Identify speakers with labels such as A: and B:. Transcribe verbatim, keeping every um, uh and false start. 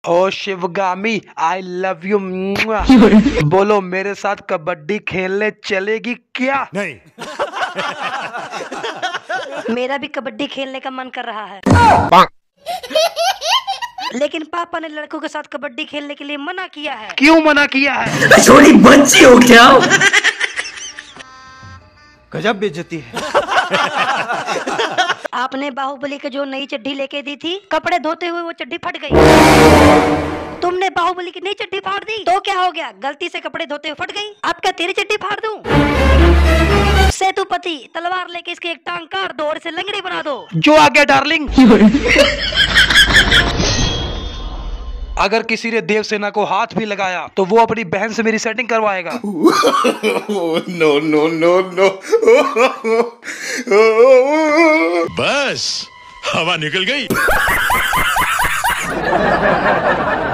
A: O Shivagami, I love you. बोलो मेरे साथ कबड्डी खेलने चलेगी क्या?
B: नहीं।
C: मेरा भी कबड्डी खेलने का मन कर रहा है, लेकिन पापा ने लड़कों के साथ कबड्डी खेलने के लिए मना किया है।
A: क्यों मना किया है?
D: छोटी बच्ची हो क्या?
B: गजब बेइज्जती है।
C: आपने बाहुबली के जो नई चड्डी लेके दी थी, कपड़े धोते हुए वो चड्डी फट गई। तुमने बाहुबली की नई चड्डी फाड़ दी तो क्या हो गया? गलती से कपड़े धोते हुए फट गई, अब क्या तेरी चड्डी फाड़ दूं? सेतुपति, तलवार लेके इसकी एक टांग काट दो और इसे लंगड़ी बना दो।
A: जो आ गया डार्लिंग। अगर किसी ने देवसेना को हाथ भी लगाया तो वो अपनी बहन से मेरी सेटिंग करवाएगा।
E: No no no no.
B: बस हवा निकल गई।